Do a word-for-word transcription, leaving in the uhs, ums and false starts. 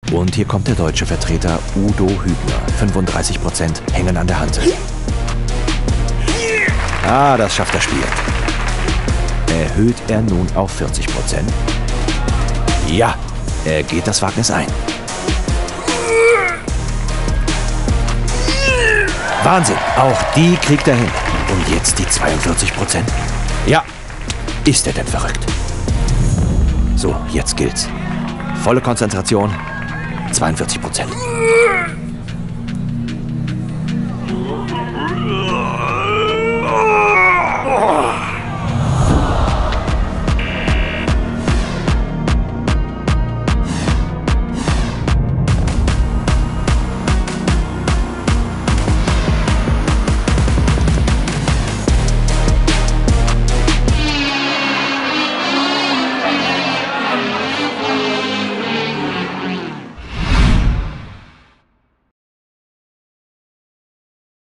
Und hier kommt der deutsche Vertreter Udo Hübner. fünfunddreißig Prozent hängen an der Hand. Ah, das schafft das Spiel. Erhöht er nun auf vierzig Prozent? Ja, er geht das Wagnis ein. Wahnsinn, auch die kriegt er hin. Und jetzt die zweiundvierzig Prozent? Ja, ist er denn verrückt? So, jetzt gilt's. Volle Konzentration, zweiundvierzig Prozent.